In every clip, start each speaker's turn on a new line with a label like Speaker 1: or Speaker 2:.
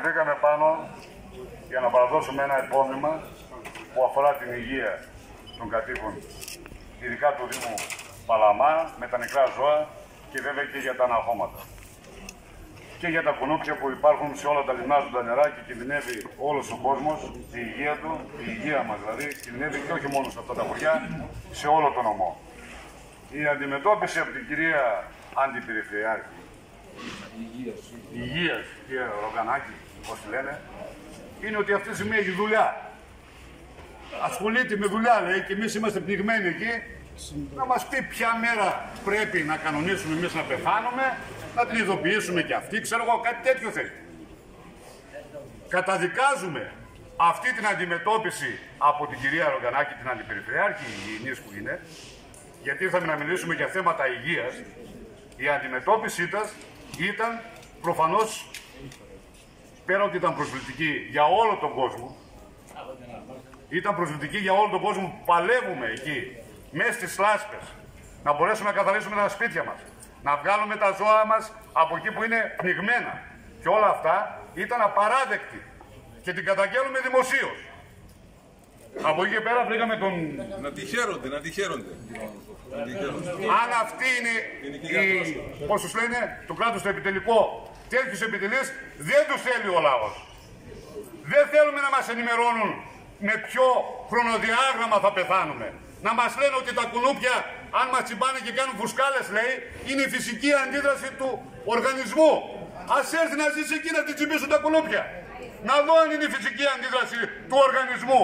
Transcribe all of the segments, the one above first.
Speaker 1: Ανεβήκαμε πάνω για να παραδώσουμε ένα υπόμνημα που αφορά την υγεία των κατοίκων, ειδικά του Δήμου Παλαμά, με τα νεκρά ζώα και βέβαια και για τα αναχώματα. Και για τα κουνούπια που υπάρχουν σε όλα τα λιμνάζοντα νερά και κινδυνεύει όλος ο κόσμος, η υγεία του, η υγεία μας δηλαδή, κινδυνεύει και όχι μόνο σε αυτά τα χωριά, σε όλο τον νομό. Η αντιμετώπιση από την κυρία Αντιπεριφερειάρχη Υγείας, κυρία Ρογκανάκη, όπως τη λένε, είναι ότι αυτή τη στιγμή έχει δουλειά. Ασχολείται με δουλειά, λέει, και εμείς είμαστε πνιγμένοι εκεί. Να μας πει ποια μέρα πρέπει να κανονίσουμε εμείς να πεθάνουμε, να την ειδοποιήσουμε και αυτή, ξέρω εγώ, κάτι τέτοιο θέλει. Καταδικάζουμε αυτή την αντιμετώπιση από την κυρία Ρογκανάκη, την Αντιπεριφερειάρχη Υγιεινής που είναι, γιατί ήρθαμε να μιλήσουμε για θέματα υγείας. Η αντιμετώπιση ήταν προφανώς, πέρα ότι ήταν προσβλητική για όλο τον κόσμο, ήταν προσβλητική για όλο τον κόσμο που παλεύουμε εκεί, μέσα στις λάσπες, να μπορέσουμε να καθαρίσουμε τα σπίτια μας, να βγάλουμε τα ζώα μας από εκεί που είναι πνιγμένα. Και όλα αυτά ήταν απαράδεκτη και την καταγγέλουμε δημοσίως. Από εκεί και πέρα βρήκαμε τον...
Speaker 2: Να τη χαίρονται.
Speaker 1: Αν αυτή είναι πώς τους λένε, το κράτος το επιτελικό, τέτοιους επιτελείς δεν τους θέλει ο λαός. Δεν θέλουμε να μας ενημερώνουν με ποιο χρονοδιάγραμμα θα πεθάνουμε. Να μας λένε ότι τα κουνούπια, αν μας τσιμπάνε και κάνουν φουσκάλες, λέει, είναι η φυσική αντίδραση του οργανισμού. Ας έρθει να ζήσει εκεί να την τσιμπήσουν τα κουνούπια. Να δω αν είναι η φυσική αντίδραση του οργανισμού.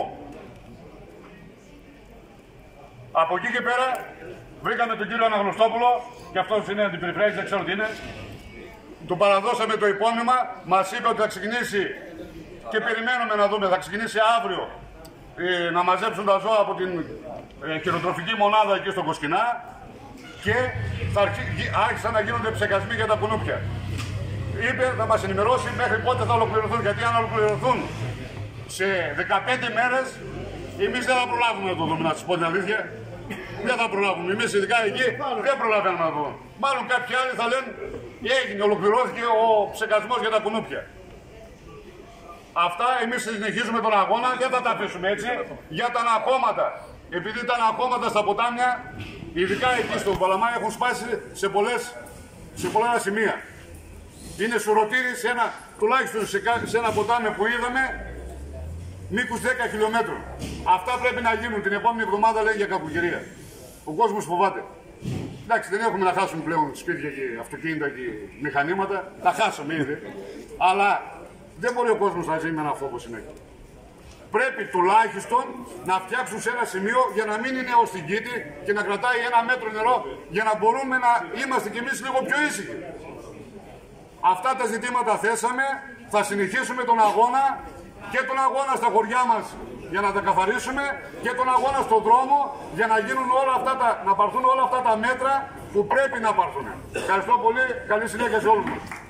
Speaker 1: Από εκεί και πέρα βρήκαμε τον κύριο Αναγνωστόπουλο, και αυτός είναι αντιπεριφερειάρχης, δεν ξέρω τι είναι. Του παραδώσαμε το υπόμνημα, μας είπε ότι θα ξεκινήσει και περιμένουμε να δούμε, θα ξεκινήσει αύριο να μαζέψουν τα ζώα από την χειροτροφική μονάδα εκεί στο Κοσκινά και άρχισαν να γίνονται ψεκασμοί για τα κουνούπια. Είπε θα μας ενημερώσει μέχρι πότε θα ολοκληρωθούν, γιατί αν ολοκληρωθούν σε 15 μέρες εμείς δεν θα προλάβουμε να το δούμε, να σας πω την αλήθεια. Δεν θα προλάβουμε. Εμείς ειδικά εκεί δεν προλαβαίνουμε να δούμε. Μάλλον κάποιοι άλλοι θα λένε έγινε, ολοκληρώθηκε ο ψεκασμός για τα κουνούπια. Αυτά εμείς συνεχίζουμε τον αγώνα, δεν θα τα αφήσουμε έτσι. Για τα αναχώματα. Επειδή τα αναχώματα στα ποτάμια, ειδικά εκεί στο Παλαμά, έχουν σπάσει σε πολλά σημεία. Είναι σουρωτήρι τουλάχιστον σε ένα ποτάμι που είδαμε, μήκους 10 χιλιόμετρων. Αυτά πρέπει να γίνουν την επόμενη εβδομάδα, λέει, για κακοκαιρία. Ο κόσμος φοβάται. Εντάξει, δεν έχουμε να χάσουμε πλέον σπίτια και αυτοκίνητα και μηχανήματα. Τα χάσαμε ήδη. Αλλά δεν μπορεί ο κόσμος να ζει με ένα φόβο συνέχεια. Πρέπει τουλάχιστον να φτιάξουν σε ένα σημείο για να μην είναι ως την Κήτη και να κρατάει 1 μέτρο νερό για να μπορούμε να είμαστε κι εμείς λίγο πιο ήσυχοι. Αυτά τα ζητήματα θέσαμε, θα συνεχίσουμε τον αγώνα και τον αγώνα στα χωριά μας για να τα καθαρίσουμε και τον αγώνα στον δρόμο για να γίνουν να πάρθουν όλα αυτά τα μέτρα που πρέπει να πάρθουν. Ευχαριστώ πολύ, καλή συνέχεια σε όλους μας.